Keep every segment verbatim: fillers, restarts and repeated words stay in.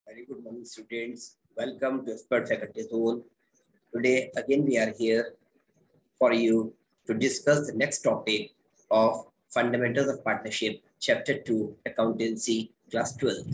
Very good morning, students. Welcome to Expert Faculty Zone. Today, again, we are here for you to discuss the next topic of Fundamentals of Partnership, Chapter two, Accountancy, Class twelve.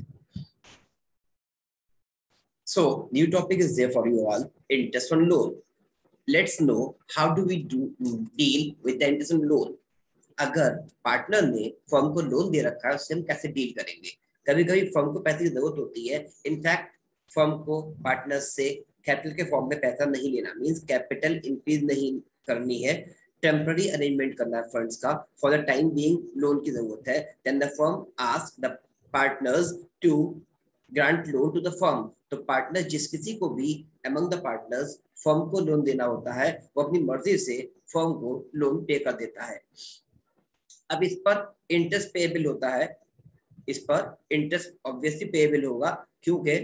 So, new topic is there for you all, interest on loan. Let's know how do we do deal with the interest on loan. अगर partner ने firm को loan दे रखा है उससे हम कैसे deal करेंगे. कभी कभी फर्म को पैसे की जरूरत होती है. इनफैक्ट फर्म को पार्टनर से कैपिटल के फॉर्म में पैसा नहीं लेना, मींस कैपिटल इंक्रीज नहीं करनी है, टेम्पररी अरेंजमेंट करना है फंड्स का. For the time being loan की जरूरत है. Then the firm ask the partners to grant loan to the firm. तो पार्टनर जिस किसी को भी अमंग द पार्टनर्स फर्म को लोन देना होता है वो अपनी मर्जी से फर्म को लोन पे कर देता है. अब इस पर इंटरेस्ट पेएबल होता है. इस पर इंटरेस्ट ऑब्वियसली पेएबल होगा, क्योंकि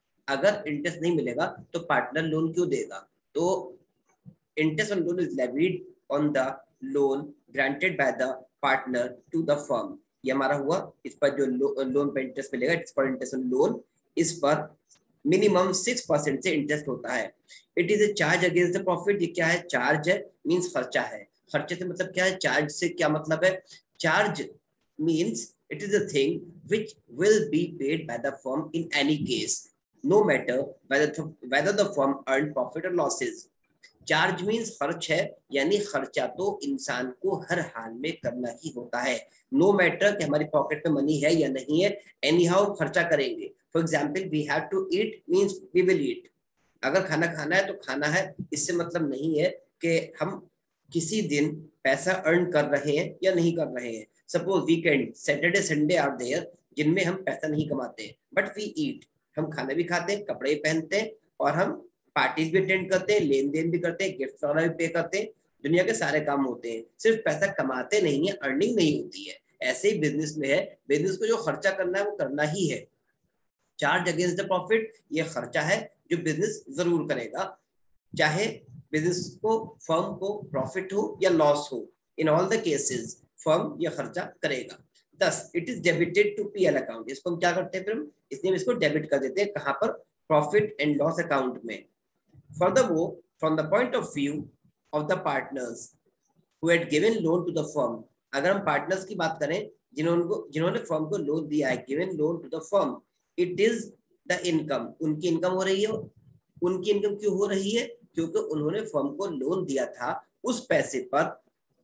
अगर इंटरेस्ट नहीं मिलेगा तो पार्टनर लोन क्यों देगा. तो interest on loan is levied on the loan granted by the partner to the firm. ये हमारा हुआ. इस पर जो लो, लोन पर इंटरेस्ट मिलेगा, it's for interest on loan. इस पर मिनिमम सिक्स परसेंट से इंटरेस्ट होता है. It is a charge against the profit. ये क्या है? चार्ज है, मीन्स खर्चा है. खर्चे से मतलब क्या है? चार्ज से क्या मतलब है? Charge means it is a thing which will be paid by the firm in any case, no matter whether the, whether the firm earned profit or losses. Charge means खर्च है, यानी खर्चा तो इंसान को हर हाल में करना ही होता है. नो मैटर कि हमारी पॉकेट में मनी है या नहीं है, एनी हाउ खर्चा करेंगे. For example, we have to eat means we will eat. अगर खाना खाना है तो खाना है. इससे मतलब नहीं है कि हम किसी दिन पैसा अर्न कर रहे हैं या नहीं कर रहे हैं. Suppose weekend, Saturday Sunday are there, जिनमें हम पैसा नहीं कमाते हैं, बट वी ईट. हम खाना भी खाते हैं, कपड़े भी पहनते हैं, और हम पार्टीज भी अटेंड करते हैं, लेन देन भी करते हैं, गिफ्ट वगैरह भी पे करते हैं. दुनिया के सारे काम होते हैं, सिर्फ पैसा कमाते नहीं है, अर्निंग नहीं होती है. ऐसे ही बिजनेस में है. बिजनेस को जो खर्चा करना है वो करना ही है. चार्ज अगेंस्ट द प्रॉफिट, ये खर्चा है जो बिजनेस जरूर करेगा, चाहे बिजनेस को फर्म को प्रॉफिट हो या लॉस हो. In all the cases firm यह खर्चा करेगा. Thus it is debited to PL account. इसको हम क्या करते हैं फिर? इसलिए इसको डेबिट कर देते हैं. कहां पर? प्रॉफिट एंड लॉस अकाउंट में. Furthermore, from the point of view of the partners who had given loan to the firm. अगर हम पार्टनर्स की बात करें जिन्होंने जिन्होंने फर्म को लोन दिया है, given loan to the firm, it is the income. उनकी इनकम हो रही है. उनकी इनकम क्यों हो रही है? क्योंकि उन्होंने फर्म को लोन दिया था, उस पैसे पर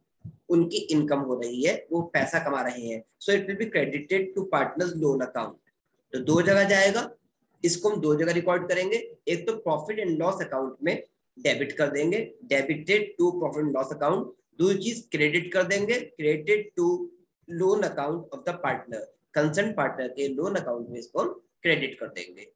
उनकी इनकम हो रही है, वो पैसा कमा रहे हैं. So it will be credited to partners loan account. तो दो जगह जाएगा. इसको हम दो जगह रिकॉर्ड करेंगे. एक तो प्रॉफिट एंड लॉस अकाउंट में डेबिट कर देंगे, debited to profit and loss account. दूसरी चीज क्रेडिट कर देंगे, credited to loan account of the partner. Concern partner के लोन अकाउंट में इसको हम क्रेडिट कर देंगे.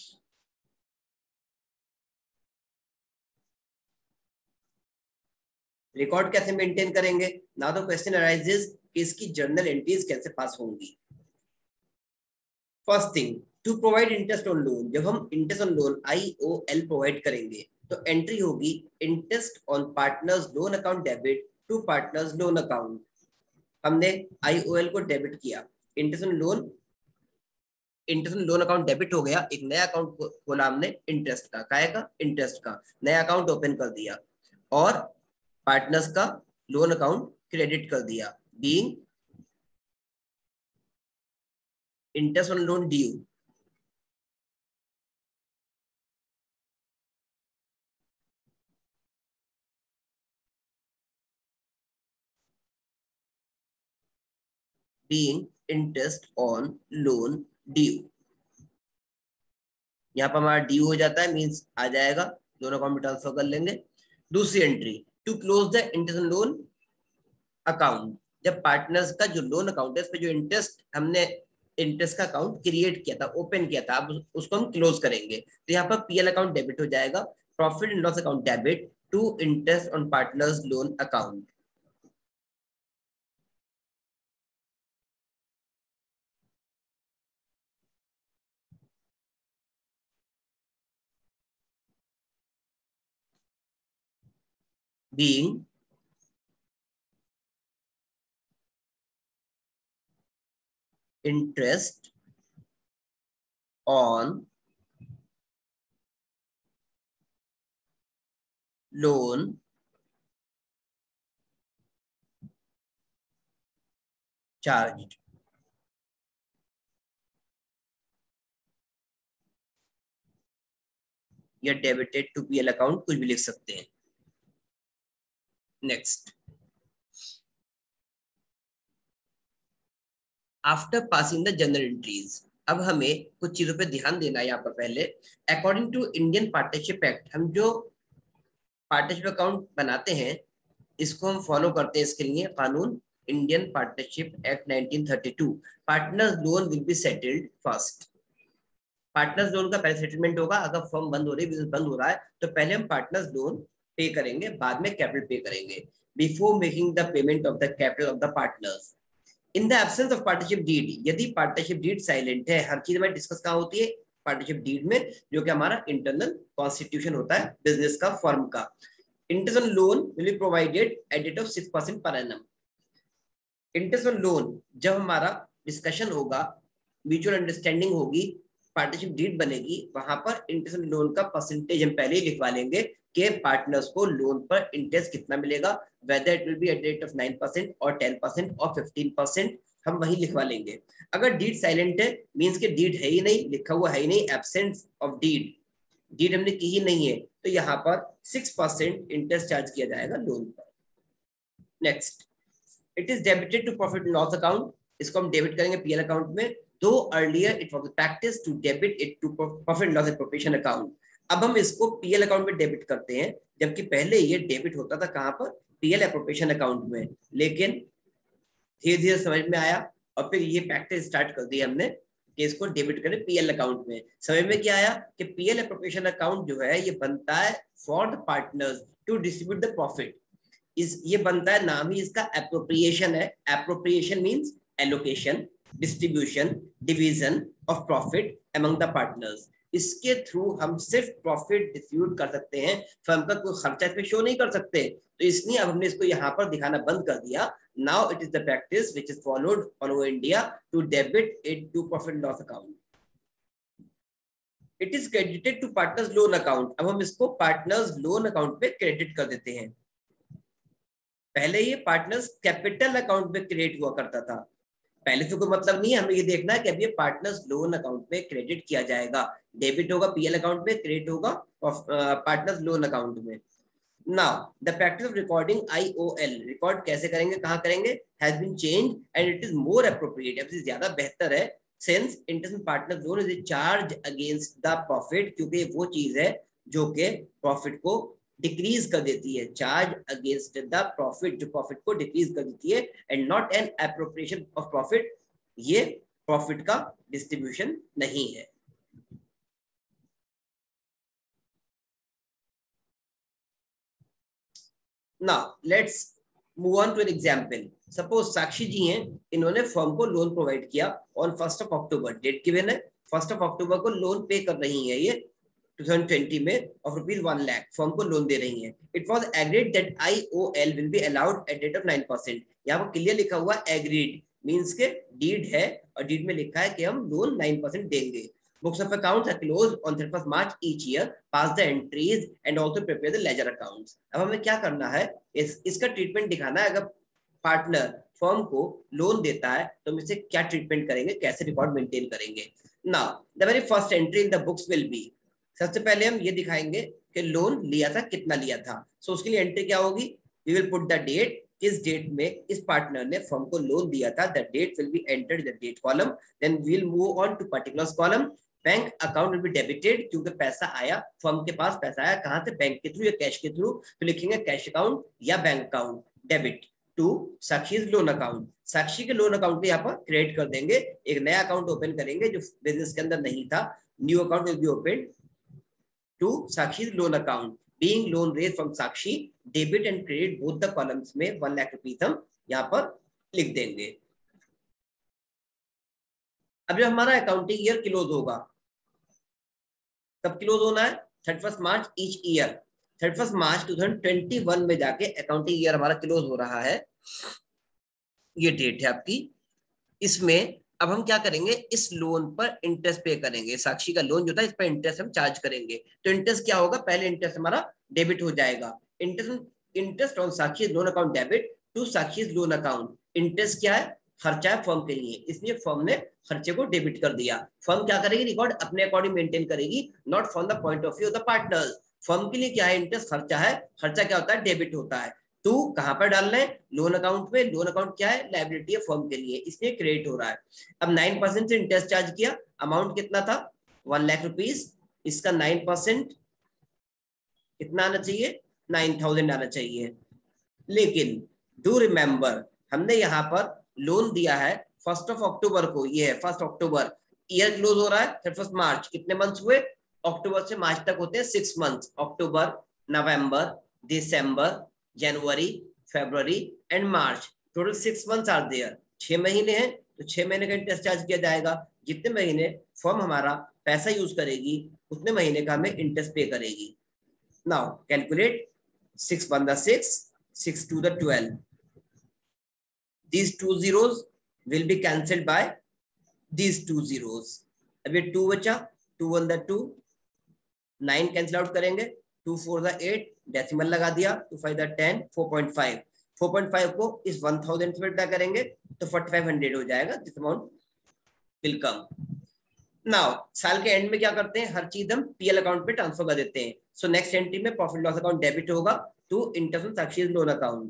रिकॉर्ड कैसे मेंटेन करेंगे? नाउ द क्वेश्चन अराइजेस कि इसकी जर्नल एंट्रीज कैसे पास होंगी. First thing, to provide interest on loan. जब हम interest on loan I O L provide करेंगे तो एंट्री होगी interest on partners loan account debit to partners loan account. हमने आई ओ एल को डेबिट किया. Interest on loan interest on loan account debit हो गया. एक नया अकाउंट खोला हमने इंटरेस्ट का. काय का? इंटरेस्ट का. नया अकाउंट ओपन कर दिया और पार्टनर्स का लोन अकाउंट क्रेडिट कर दिया. Being interest on loan due. Being interest on loan due. यहाँ पर हमारा ड्यू हो जाता है, मींस आ जाएगा, दोनों अकाउंट में ट्रांसफर कर लेंगे. दूसरी entry, to close the interest on loan account. जब पार्टनर्स का जो लोन अकाउंट है उस पर जो इंटरेस्ट हमने इंटरेस्ट का अकाउंट क्रिएट किया था, ओपन किया था, अब उसको हम क्लोज करेंगे. तो यहाँ पर पीएल अकाउंट डेबिट हो जाएगा. Profit and loss account debit to interest on partners loan account. being interest on loan charge, या डेबिटेड टू पीएल अकाउंट, कुछ भी लिख सकते हैं। Next, after passing the journal entries, अब हमें कुछ चीजों पे ध्यान देना है यहाँ पर। पहले according to Indian partnership act, हम जो पार्टनरशिप अकाउंट बनाते हैं इसको हम फॉलो करते हैं। इसके लिए कानून Indian partnership act nineteen thirty two, partners loan will be settled first. Partners loan का पहले सेटलमेंट होगा। अगर फर्म बंद हो रही है, बिजनेस बंद हो रहा है, तो पहले हम पार्टनर्स लोन पे करेंगे, बाद में कैपिटल पे करेंगे, before making the payment of the capital of the partners. In the absence of partnership deed, यदि पार्टनरशिप डीड साइलेंट है, हर चीज में डिस्कस कहाँ होती है, पार्टनरशिप डीड में, जो कि हमारा इंटरनल कॉन्स्टिट्यूशन होता है बिजनेस का, फर्म का। Interest on loan will be provided at rate of six percent per annum. Interest on loan जब हमारा डिस्कशन होगा, म्यूचुअल अंडरस्टैंडिंग होगी, पार्टनरशिप डीड बनेगी, वहां पर इंटरेस्ट ऑन लोन का परसेंटेज हम पहले ही लिखवा लेंगे कि पार्टनर्स को लोन पर इंटरेस्ट कितना मिलेगा, whether it will be at rate of nine percent और टेन परसेंट और फिफ्टीन परसेंट, हम वही लिखवा लेंगे। अगर डीड साइलेंट है, मींस के डीड है ही नहीं, लिखा हुआ है ही नहीं, एब्सेंस ऑफ डीड, डीड हमने की ही नहीं है, तो यहाँ पर सिक्स परसेंट इंटरेस्ट चार्ज किया जाएगा लोन पर। Next, it is debited to profit and loss account, इसको हम डेबिट करेंगे पीएल अकाउंट में। Though earlier it was practice to debit it to profit and loss appropriation account, अब हम इसको पीएल अकाउंट में डेबिट करते हैं, जबकि पहले ये डेबिट होता था कहां पर, पीएल एप्रोप्रिएशन अकाउंट में। लेकिन धीरे धीरे समझ में आया और फिर ये प्रैक्टिस स्टार्ट कर दी हमने कि इसको डेबिट करें पीएल अकाउंट में। समझ में क्या आया कि पीएल एप्रोप्रिएशन अकाउंट जो है ये बनता है for the partners to distribute the profit. इस ये बनता है, नाम ही इसका एप्रोप्रिएशन है। Appropriation means allocation, distribution, division of profit among the partners. इसके थ्रू हम सिर्फ प्रॉफिट डिस्ट्रीब्यूट कर सकते हैं, फर्म का कोई खर्चा इसमें शो नहीं कर सकते। तो इसलिए अब हमने इसको यहाँ पर दिखाना बंद कर दिया। Now it is the practice which is followed all over India to debit it to profit and loss account. It is credited to partners loan account, अब हम इसको पार्टनर्स लोन अकाउंट पे क्रेडिट कर देते हैं। पहले ये पार्टनर्स कैपिटल अकाउंट में क्रिएट हुआ करता था, पहले तो कोई मतलब नहीं है, हमें ये देखना है कि अब ये पार्टनर्स लोन अकाउंट में क्रेडिट किया जाएगा, डेबिट होगा पीएल अकाउंट में, क्रेडिट होगा पार्टनर्स लोन अकाउंट में। Now the practice of recording IOL, record कैसे करेंगे, कहां करेंगे, has been change and it is more appropriate, अब ज्यादा बेहतर है। Since interest partner loan is a charge against the profit, क्योंकि वो चीज है जो कि प्रॉफिट को डिक्रीज कर देती है, चार्ज अगेंस्ट द प्रॉफिट, जो प्रॉफिट को डिक्रीज कर देती है, and not an appropriation of profit, ये प्रॉफिट का डिस्ट्रीब्यूशन नहीं है। Now let's move on to an example. Suppose Sakshi ji हैं, इन्होंने फर्म को लोन प्रोवाइड किया on first of October, date given है, फर्स्ट ऑफ अक्टूबर को लोन पे कर रही है ये टू थाउजेंड ट्वेंटी में of rupees one lakh firm को लोन दे रही है। It was agreed that IOL will be allowed at rate of nine percent, यहाँ पर क्लियर लिखा हुआ एग्रीड, मींस के डीड है और डीड में लिखा है कि हम लोन नाइन परसेंट देंगे। Books of accounts are closed on thirty-first March each year. Pass the entries and also prepare the ledger accounts. अब हमें क्या करना है, इस इसका ट्रीटमेंट दिखाना है। अगर पार्टनर फर्म को लोन देता है तो हम इसे क्या ट्रीटमेंट करेंगे, कैसे रिकॉर्ड मेंटेन करेंगे। Now the very first entry in the books will be, सबसे पहले हम ये दिखाएंगे कि लोन लिया था, कितना लिया था। सो so, उसके लिए एंट्री क्या होगी, we will put the date, किस डेट में इस पार्टनर ने फर्म को लोन दिया था, the date will be entered the date column. Then we will move on to particulars column. Bank account will be debited, क्योंकि पैसा आया, फर्म के पास पैसा आया कहां से, बैंक के थ्रू या कैश के थ्रू, तो लिखेंगे कैश अकाउंट या bank account. Debit to Sakshi loan account, Sakshi के लोन अकाउंट को यहाँ पर क्रिएट कर देंगे, एक नया अकाउंट ओपन करेंगे जो बिजनेस के अंदर नहीं था, new account will be open to Sakshi loan account, being loan raise from Sakshi, debit and credit both the columns में वन लाख रुपीज हम यहाँ पर लिख देंगे। अब जब हमारा अकाउंटिंग ईयर क्लोज होगा, कब क्लोज होना है, thirty first March each year, thirty first March two thousand twenty one में जाके अकाउंटिंग ईयर हमारा क्लोज हो रहा है, ये डेट है आपकी। इसमें अब हम क्या करेंगे, इस लोन पर इंटरेस्ट पे करेंगे, साक्षी का लोन जो था इस पर इंटरेस्ट हम चार्ज करेंगे। तो इंटरेस्ट क्या होगा, पहले इंटरेस्ट हमारा डेबिट हो जाएगा, interest interest on Sakshi loan account debit to Sakshi loan account. Interest क्या है? खर्चा है फर्म के लिए, इसलिए फर्म ने खर्चे को डेबिट कर दिया। फर्म क्या करेगी? रिकॉर्ड अपने अकॉर्डिंग मेंटेन करेगी, not from the point of view of the partner. Firm के लिए क्या है? इंटरेस्ट खर्चा है, खर्चा क्या होता है? डेबिट होता है। तो कहां पर डाल रहे हैं? लोन अकाउंट में। लोन अकाउंट क्या है? लायबिलिटी है फर्म के लिए, इसलिए क्रेडिट हो रहा है। अब नाइन परसेंट से इंटरेस्ट चार्ज किया, अमाउंट कितना था? One lakh rupees. इसका नाइन परसेंट कितना आना चाहिए? नाइन थाउजेंड आना चाहिए। लेकिन डू रिमेंबर, हमने यहाँ पर लोन दिया है फर्स्ट ऑफ अक्टूबर को, ये है फर्स्ट अक्टूबर, ईयर क्लोज हो रहा है थर्टी फर्स्ट मार्च। कितने मंथ्स हुए? अक्टूबर से मार्च तक होते हैं six months. October, November, December, January, February and March, total six months are there. छह महीने हैं तो छह महीने का इंटरेस्ट चार्ज किया जाएगा। जितने महीने फर्म हमारा पैसा यूज करेगी उतने महीने का हमें इंटरेस्ट पे करेगी। Now calculate, six one the six, six two the twelve, these two zeros will be cancelled by these two zeros। अब ये टू बचा, two one the two, nine cancel out करेंगे, two four the eight, decimal लगा दिया, two five the ten, four point five. Four point five को इस one thousand से multiply करेंगे तो फोर्टी फाइव हंड्रेड हो जाएगा, this amount will come. Now साल के एंड में क्या करते हैं? हर चीज हम पीएल अकाउंट पे ट्रांसफर कर देते हैं। सो नेक्स्ट एंट्री में प्रॉफिट लॉस अकाउंट डेबिट होगा to interest Sakshi loan account.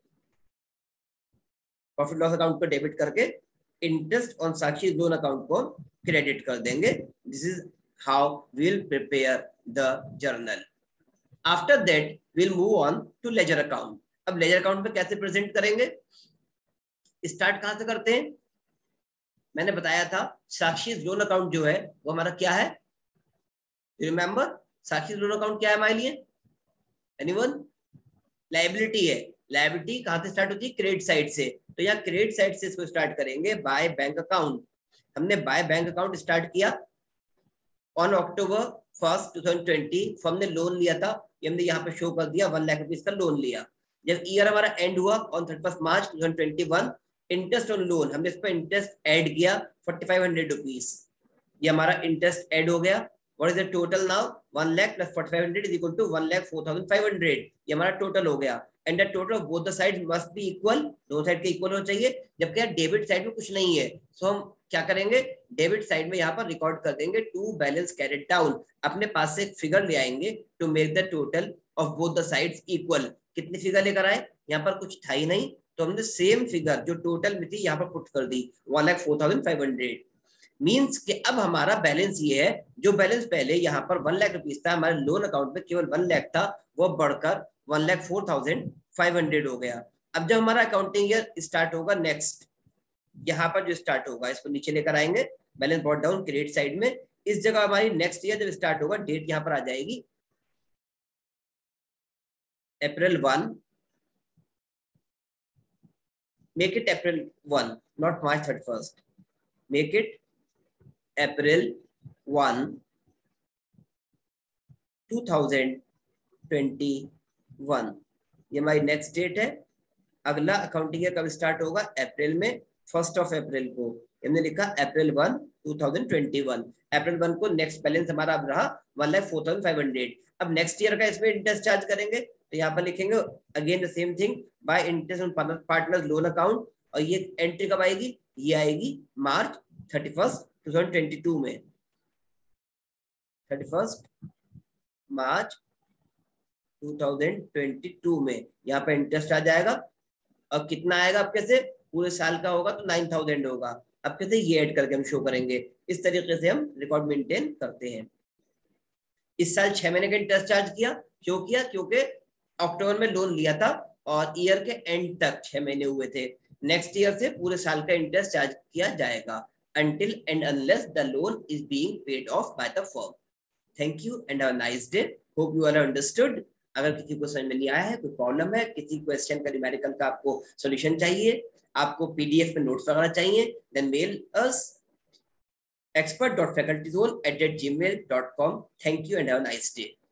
Profit loss account को डेबिट करके interest on Sakshi loan account को क्रेडिट कर देंगे। This is how we will prepare the journal. After that we'll move on to ledger account. अब ledger account में कैसे present करेंगे? Start कहां से करते हैं? मैंने बताया था साक्षी लोन अकाउंट जो है वो हमारा क्या है? रिमेंबर, साक्षी लोन अकाउंट क्या है हमारे लिए? एनीवन? लायबिलिटी है। लायबिलिटी कहां से स्टार्ट होती है? क्रेडिट साइड से। तो यहाँ क्रेडिट साइड से इसको स्टार्ट करेंगे, बाय बैंक अकाउंट। हमने बाय बैंक अकाउंट स्टार्ट किया on October first two thousand twenty. Firm ने लोन लिया था, ये हमने यहाँ पे शो कर दिया, वन लाख रुपीज का लोन लिया। जब ईयर हमारा एंड हुआ on thirty first March two thousand twenty one, interest on loan हमने इस पर इंटरेस्ट ऐड किया फोर्टी फाइव हंड्रेड रुपीज। ये हमारा इंटरेस्ट ऐड हो गया। What is the total now? One lakh plus forty-five hundred is equal to one lakh four thousand five hundred। ये हमारा टोटल हो गया। And the total of both the sides must be equal। दो side के equal होना चाहिए। जबकि यार डेबिट साइड में कुछ नहीं है, सो हम क्या करेंगे? डेबिट साइड में यहाँ पर रिकॉर्ड कर देंगे टू बैलेंस कैरिड डाउन। अपने पास से एक फिगर ले आएंगे to make the total of both the sides equal. कितनी फिगर लेकर आए? यहाँ पर कुछ था ही नहीं, तो हमने सेम फिगर जो टोटल में थी यहाँ पर पुट कर दी, one lakh four thousand five hundred. Means कि अब हमारा बैलेंस ये है, जो बैलेंस पहले यहाँ पर वन लाख रुपीज था, हमारे लोन अकाउंट में केवल वन लाख था, वो बढ़कर one lakh four thousand five hundred हो गया। अब जब हमारा अकाउंटिंग ईयर स्टार्ट होगा नेक्स्ट, यहाँ पर जो स्टार्ट होगा इसको नीचे लेकर आएंगे, balance brought down credit side में। इस जगह हमारी नेक्स्ट ईयर जब स्टार्ट होगा, डेट यहाँ पर आ जाएगी April one, make it April one, not March thirty first, make it April one two thousand twenty one. ये हमारी नेक्स्ट डेट है। अगला अकाउंटिंग ईयर कब स्टार्ट होगा? अप्रैल में, फर्स्ट ऑफ अप्रैल को। हमने लिखा April one two thousand twenty one. April one को नेक्स्ट बैलेंस हमारा अब रहा one lakh four thousand five hundred. अब नेक्स्ट ईयर का इसमें इंटरेस्ट चार्ज करेंगे, तो यहाँ पर लिखेंगे again the same thing, by interest on partners loan account. और ये एंट्री कब आएगी? ये आएगी March thirty first two thousand twenty two में, thirty first March two thousand twenty two में यहाँ पे इंटरेस्ट आ जाएगा। और कितना आएगा आपके से? पूरे साल का होगा तो नाइन थाउजेंड होगा। अब कैसे? ये ऐड करके हम शो करेंगे। इस तरीके से हम रिकॉर्ड मेंटेन करते हैं। इस साल छह महीने का इंटरेस्ट चार्ज किया। क्यों किया? क्योंकि अक्टूबर में लोन लिया था और ईयर के एंड तक छह महीने हुए थे। नेक्स्ट ईयर से पूरे साल का इंटरेस्ट चार्ज किया जाएगा until and unless the loan is being paid off by the firm। Thank you and have a nice day। Hope you all have understood। अगर किसी को समझ में नहीं आया है, कोई प्रॉब्लम है, किसी क्वेश्चन का न्यूमेरिकल का आपको सॉल्यूशन चाहिए, आपको पीडीएफ में नोट्स वगैरह चाहिए, then mail us expert dot facultyzone at gmail dot com। Thank you and have a nice day।